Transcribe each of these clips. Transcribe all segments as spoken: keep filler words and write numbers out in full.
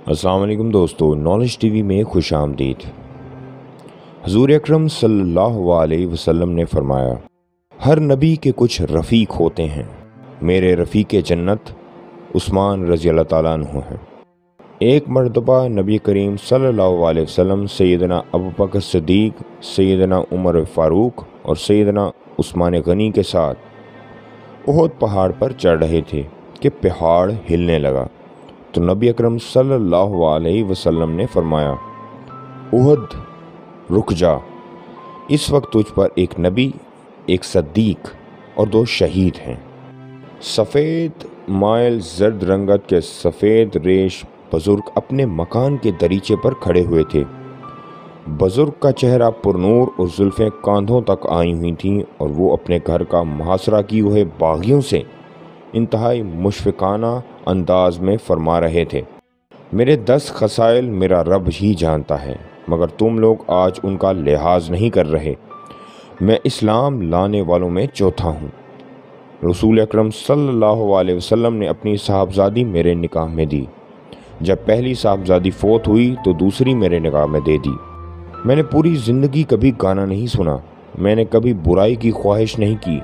السلام علیکم دوستو، نالج ٹی وی میں خوش آمدید۔ حضور اکرم صلی اللہ علیہ وسلم نے فرمایا، ہر نبی کے کچھ رفیق ہوتے ہیں، میرے رفیق جنت عثمان رضی اللہ تعالیٰ عنہ ہیں۔ ایک مرتبہ نبی کریم صلی اللہ علیہ وسلم سیدنا ابوبکر صدیق، سیدنا عمر فاروق اور سیدنا عثمان غنی کے ساتھ احد پہاڑ پر چڑھ رہے تھے کہ پہاڑ ہلنے لگا تو نبی اکرم صلی اللہ علیہ وسلم نے فرمایا، احد رک جا، اس وقت تجھ پر ایک نبی، ایک صدیق اور دو شہید ہیں۔ سفید مائل زرد رنگت کے سفید ریش بزرگ اپنے مکان کے دریچے پر کھڑے ہوئے تھے۔ بزرگ کا چہرہ پرنور اور زلفیں کاندھوں تک آئی ہوئی تھیں اور وہ اپنے گھر کا محاصرہ کیے ہوئے باغیوں سے انتہائی مشفقانہ انداز میں فرما رہے تھے، میرے دس خصائل میرا رب ہی جانتا ہے، مگر تم لوگ آج ان کا لحاظ نہیں کر رہے۔ میں اسلام لانے والوں میں چوتھا ہوں۔ رسول اکرم صلی اللہ علیہ وسلم نے اپنی صاحبزادی میرے نکاح میں دی۔ جب پہلی صاحبزادی فوت ہوئی تو دوسری میرے نکاح میں دے دی۔ میں نے پوری زندگی کبھی گانا نہیں سنا، میں نے کبھی برائی کی خواہش نہیں کی۔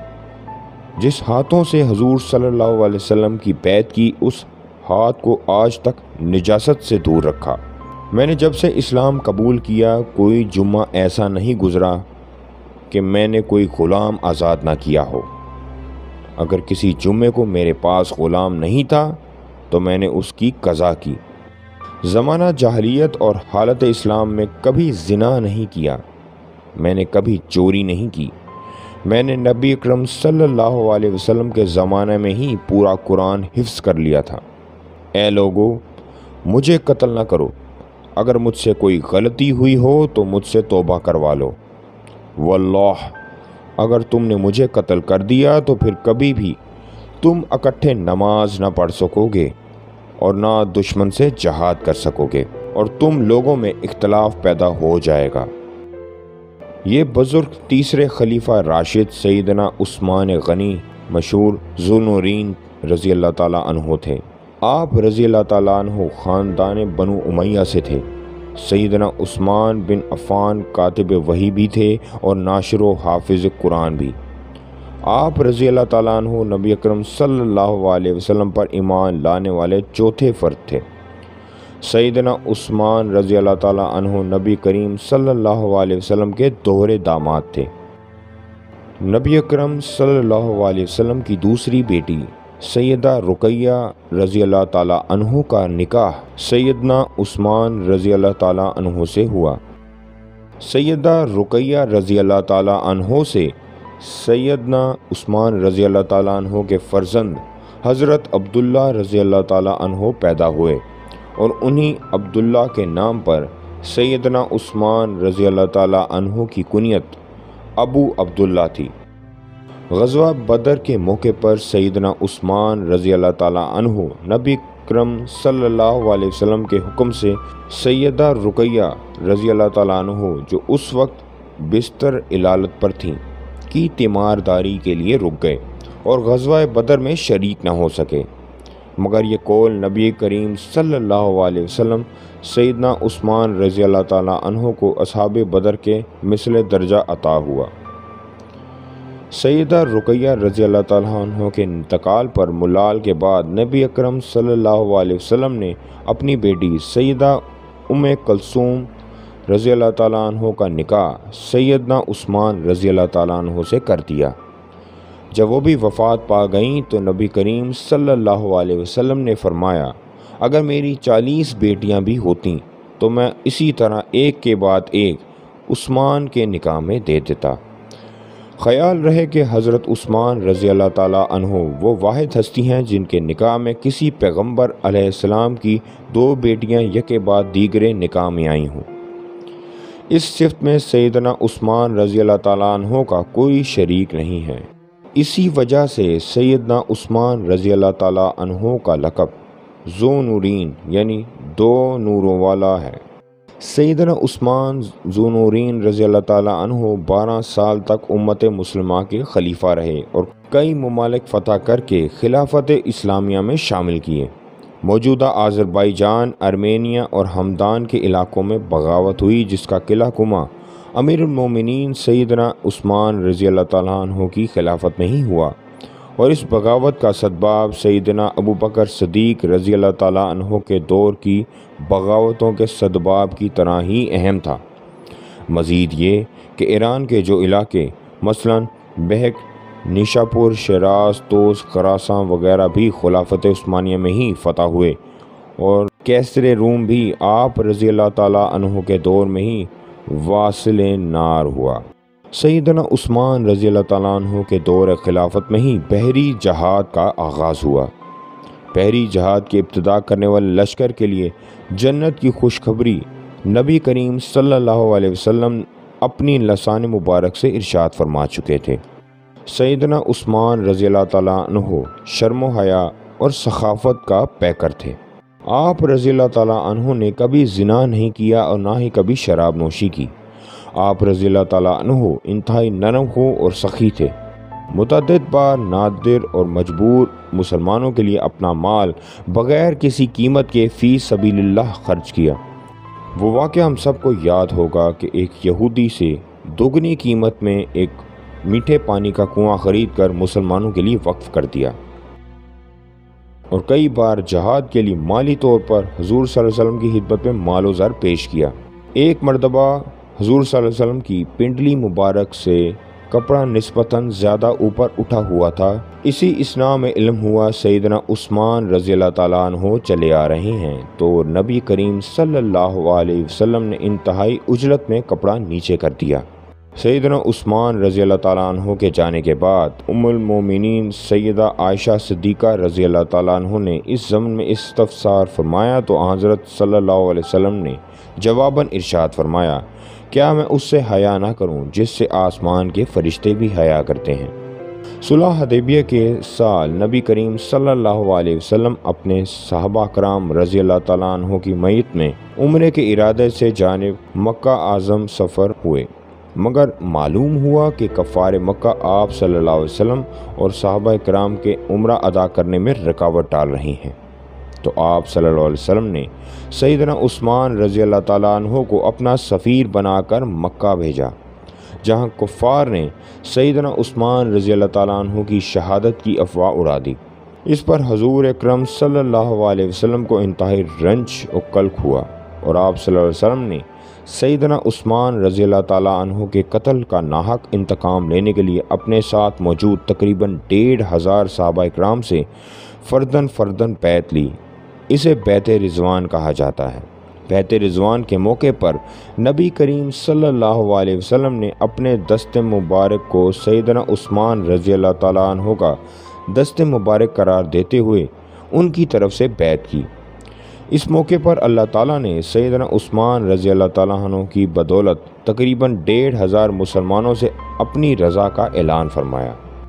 جس ہاتھوں سے حضور صلی اللہ علیہ وسلم کی بیعت کی، اس ہاتھ کو آج تک نجاست سے دور رکھا۔ میں نے جب سے اسلام قبول کیا، کوئی جمعہ ایسا نہیں گزرا کہ میں نے کوئی غلام آزاد نہ کیا ہو۔ اگر کسی جمعے کو میرے پاس غلام نہیں تھا تو میں نے اس کی قضا کی۔ زمانہ جاہلیت اور حالت اسلام میں کبھی زنا نہیں کیا، میں نے کبھی چوری نہیں کی۔ میں نے نبی اکرم صلی اللہ علیہ وسلم کے زمانے میں ہی پورا قرآن حفظ کر لیا تھا۔ اے لوگو، مجھے قتل نہ کرو، اگر مجھ سے کوئی غلطی ہوئی ہو تو مجھ سے توبہ کروا لو۔ واللہ، اگر تم نے مجھے قتل کر دیا تو پھر کبھی بھی تم اکٹھے نماز نہ پڑھ سکو گے اور نہ دشمن سے جہاد کر سکو گے، اور تم لوگوں میں اختلاف پیدا ہو جائے گا۔ یہ بزرگ تیسرے خلیفہ راشد سیدنا عثمان غنی مشہور ذو النورین رضی اللہ تعالیٰ عنہ تھے۔ آپ رضی اللہ تعالیٰ عنہ خاندان بنو امیہ سے تھے۔ سیدنا عثمان بن عفان کاتب وحی بھی تھے اور ناشر و حافظ قرآن بھی۔ آپ رضی اللہ تعالیٰ عنہ نبی اکرم صلی اللہ علیہ وسلم پر ایمان لانے والے چوتھے فرد تھے۔ سیدنا عثمان رضی اللہ تعالیٰ عنہ نبی کریم صلی اللہ علیہ وسلم کے دوہرے داماد تھے۔ نبی اکرم صلی اللہ علیہ وسلم کی دوسری بیٹی سیدہ رقیہ رضی اللہ تعالیٰ عنہ کا نکاح سیدنا عثمان رضی اللہ تعالیٰ عنہ سے ہوا۔ سیدہ رقیہ رضی اللہ تعالیٰ عنہ سے سیدنا عثمان رضی اللہ تعالیٰ عنہ کے فرزند حضرت عبداللہ رضی اللہ تعالیٰ عنہ پیدا ہوئے، اور انہی عبداللہ کے نام پر سیدنا عثمان رضی اللہ تعالیٰ عنہ کی کنیت ابو عبداللہ تھی۔ غزوہ بدر کے موقع پر سیدنا عثمان رضی اللہ تعالیٰ عنہ نبی اکرم صلی اللہ علیہ وسلم کے حکم سے سیدہ رقیہ رضی اللہ تعالیٰ عنہ، جو اس وقت بستر علالت پر تھیں، کی تیمارداری کے لیے رک گئے اور غزوہ بدر میں شریک نہ ہو سکے، مگر یہ قول نبی کریم صلی اللہ علیہ وسلم سیدنا عثمان رضی اللہ تعالیٰ عنہ کو اصحاب بدر کے مثل درجہ عطا ہوا۔ سیدہ رقیہ رضی اللہ تعالیٰ عنہ کے انتقال پر ملال کے بعد نبی اکرم صلی اللہ علیہ وسلم نے اپنی بیٹی سیدہ ام کلثوم رضی اللہ تعالیٰ عنہ کا نکاح سیدنا عثمان رضی اللہ تعالیٰ عنہ سے کر دیا۔ جب وہ بھی وفات پا گئیں تو نبی کریم صلی اللہ علیہ وسلم نے فرمایا، اگر میری چالیس بیٹیاں بھی ہوتیں تو میں اسی طرح ایک کے بعد ایک عثمان کے نکاح میں دے دیتا۔ خیال رہے کہ حضرت عثمان رضی اللہ تعالیٰ عنہ وہ واحد ہستی ہیں جن کے نکاح میں کسی پیغمبر علیہ السلام کی دو بیٹیاں یکے بعد دیگرے نکاح میں آئی ہوں۔ اس صفت میں سیدنا عثمان رضی اللہ تعالیٰ عنہ کا کوئی شریک نہیں ہے۔ اسی وجہ سے سیدنا عثمان رضی اللہ تعالیٰ عنہ کا لقب ذو نورین یعنی دو نوروں والا ہے۔ سیدنا عثمان ذو نورین رضی اللہ تعالیٰ عنہ بارہ سال تک امت مسلمہ کے خلیفہ رہے اور کئی ممالک فتح کر کے خلافت اسلامیہ میں شامل کیے۔ موجودہ آذربائیجان، ارمینیا اور ہمدان کے علاقوں میں بغاوت ہوئی، جس کا قلعہ کما امیر المومنین سیدنا عثمان رضی اللہ تعالیٰ عنہ کی خلافت میں ہی ہوا، اور اس بغاوت کا سبب سیدنا ابو بکر صدیق رضی اللہ تعالیٰ عنہ کے دور کی بغاوتوں کے سبب کی طرح ہی اہم تھا۔ مزید یہ کہ ایران کے جو علاقے مثلاً بہک، نیشاپور، شیراز، توس، خراسان وغیرہ بھی خلافت عثمانیہ میں ہی فتح ہوئے، اور کیسر روم بھی آپ رضی اللہ تعالیٰ عنہ کے دور میں ہی واصل نار ہوا۔ سیدنا عثمان رضی اللہ تعالیٰ عنہ کے دور خلافت میں ہی بحری جہاد کا آغاز ہوا۔ بحری جہاد کی ابتدا کرنے والے لشکر کے لیے جنت کی خوشخبری نبی کریم صلی اللہ علیہ وسلم اپنی لسان مبارک سے ارشاد فرما چکے تھے۔ سیدنا عثمان رضی اللہ تعالیٰ عنہ شرم و حیا اور سخاوت کا پیکر تھے۔ آپ رضی اللہ تعالیٰ عنہ نے کبھی زنا نہیں کیا اور نہ ہی کبھی شراب نوشی کی۔ آپ رضی اللہ تعالیٰ عنہ انتہائی نرم خو اور سخی تھے۔ متعدد بار نادر اور مجبور مسلمانوں کے لیے اپنا مال بغیر کسی قیمت کے فی سبیل اللہ خرچ کیا۔ وہ واقعہ ہم سب کو یاد ہوگا کہ ایک یہودی سے دوگنی قیمت میں ایک میٹھے پانی کا کنواں خرید کر مسلمانوں کے لیے وقف کر دیا، اور کئی بار جہاد کے لیے مالی طور پر حضور صلی اللہ علیہ وسلم کی خدمت میں مال و زر پیش کیا۔ ایک مرتبہ حضور صلی اللہ علیہ وسلم کی پنڈلی مبارک سے کپڑا نسبتاً زیادہ اوپر اٹھا ہوا تھا۔ اسی اثناء میں علم ہوا سیدنا عثمان رضی اللہ تعالیٰ عنہ چلے آ رہے ہیں، تو نبی کریم صلی اللہ علیہ وسلم نے انتہائی عجلت میں کپڑا نیچے کر دیا۔ سیدنا عثمان رضی اللہ تعالیٰ عنہ کے جانے کے بعد ام المومنین سیدہ عائشہ صدیقہ رضی اللہ تعالیٰ عنہ نے اس ضمن میں استفسار فرمایا، تو حضرت صلی اللہ علیہ وسلم نے جواباً ارشاد فرمایا، کیا میں اس سے حیا نہ کروں جس سے آسمان کے فرشتے بھی حیا کرتے ہیں۔ صلح حدیبیہ کے سال نبی کریم صلی اللہ علیہ وسلم اپنے صحابہ کرام رضی اللہ تعالیٰ عنہ کی میت میں عمرے کے ارادے سے جانب مکہ اعظم سفر ہوئے، مگر معلوم ہوا کہ کفار مکہ آپ صلی اللہ علیہ وسلم اور صحابہ کرام کے عمرہ ادا کرنے میں رکاوٹ ڈال رہی ہیں، تو آپ صلی اللہ علیہ وسلم نے سیدنا عثمان رضی اللہ تعالیٰ عنہ کو اپنا سفیر بنا کر مکہ بھیجا، جہاں کفار نے سیدنا عثمان رضی اللہ تعالیٰ عنہ کی شہادت کی افواہ اڑا دی۔ اس پر حضور اکرم صلی اللہ علیہ وسلم کو انتہائی رنج اور کلک ہوا، اور آپ صلی اللہ علیہ وسلم نے سیدنا عثمان رضی اللہ تعالیٰ عنہ کے قتل کا ناحق انتقام لینے کے لیے اپنے ساتھ موجود تقریباً ڈیڑھ ہزار صحابہ اکرام سے فردن فردن بیعت لی۔ اسے بیعت رضوان کہا جاتا ہے۔ بیعت رضوان کے موقع پر نبی کریم صلی اللہ علیہ وسلم نے اپنے دست مبارک کو سیدنا عثمان رضی اللہ تعالیٰ عنہ کا دست مبارک قرار دیتے ہوئے ان کی طرف سے بیعت کی۔ اس موقع پر اللہ تعالیٰ نے سیدنا عثمان رضی اللہ تعالیٰ عنہ کی بدولت تقریباً ڈیڑھ ہزار مسلمانوں سے اپنی رضا کا اعلان فرمایا۔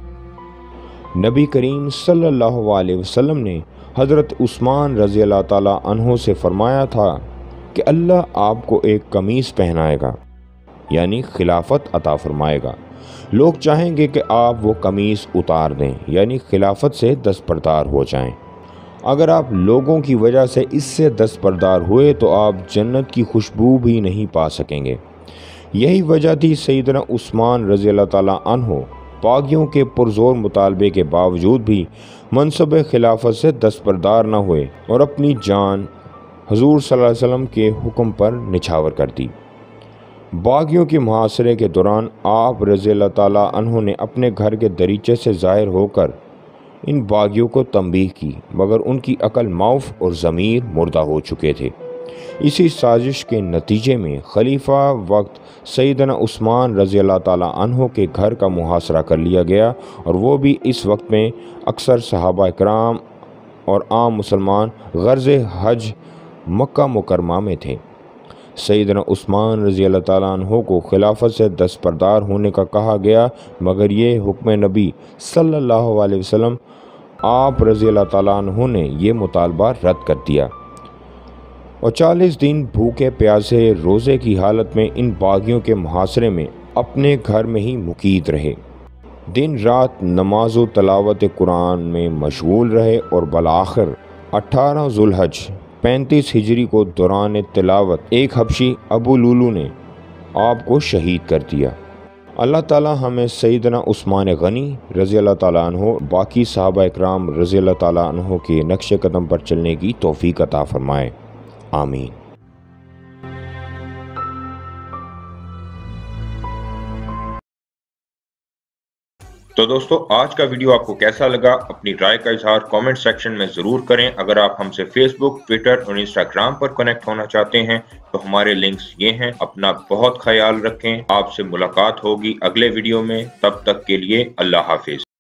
نبی کریم صلی اللہ علیہ وسلم نے حضرت عثمان رضی اللہ تعالیٰ عنہ سے فرمایا تھا کہ اللہ آپ کو ایک قمیص پہنائے گا، یعنی خلافت عطا فرمائے گا۔ لوگ چاہیں گے کہ آپ وہ قمیص اتار دیں، یعنی خلافت سے دستبردار ہو جائیں۔ اگر آپ لوگوں کی وجہ سے اس سے دستبردار ہوئے تو آپ جنت کی خوشبو بھی نہیں پا سکیں گے۔ یہی وجہ تھی سیدنا عثمان رضی اللہ تعالیٰ عنہ باغیوں کے پرزور مطالبے کے باوجود بھی منصب خلافت سے دستبردار نہ ہوئے اور اپنی جان حضور صلی اللہ علیہ وسلم کے حکم پر نچھاور کر دی۔ باغیوں کے محاصرے کے دوران آپ رضی اللہ تعالیٰ عنہ نے اپنے گھر کے دریچے سے ظاہر ہو کر ان باغیوں کو تنبیہ کی، مگر ان کی عقل معاف اور ضمیر مردہ ہو چکے تھے۔ اسی سازش کے نتیجے میں خلیفہ وقت سیدنا عثمان رضی اللہ تعالیٰ عنہ کے گھر کا محاصرہ کر لیا گیا، اور وہ بھی اس وقت میں اکثر صحابہ کرام اور عام مسلمان غرض حج مکہ مکرمہ میں تھے۔ سیدنا عثمان رضی اللہ تعالیٰ عنہ کو خلافت سے دستبردار ہونے کا کہا گیا، مگر یہ حکم نبی صلی اللہ علیہ وسلم آپ رضی اللہ تعالیٰ عنہ نے یہ مطالبہ رد کر دیا، اور چالیس دن بھوکے پیاسے روزے کی حالت میں ان باغیوں کے محاصرے میں اپنے گھر میں ہی مقید رہے، دن رات نماز و تلاوت قرآن میں مشغول رہے، اور بالآخر अठारह जुल्हज पैंतीस हिजरी को दौरान तिलावत एक हबशी अबू लुलू ने आपको शहीद कर दिया। अल्लाह ताला हमें सैयदना उस्मान गनी रज़ी अल्लाह ताला अन्हो, बाकी सहाबा इकराम रज़ी अल्लाह ताला अन्हो के नक्श कदम पर चलने की तौफीक अता फरमाए। आमीन। तो दोस्तों, आज का वीडियो आपको कैसा लगा? अपनी राय का इजहार कमेंट सेक्शन में ज़रूर करें। अगर आप हमसे फेसबुक, ट्विटर और इंस्टाग्राम पर कनेक्ट होना चाहते हैं तो हमारे लिंक्स ये हैं। अपना बहुत ख्याल रखें। आपसे मुलाकात होगी अगले वीडियो में। तब तक के लिए अल्लाह हाफिज।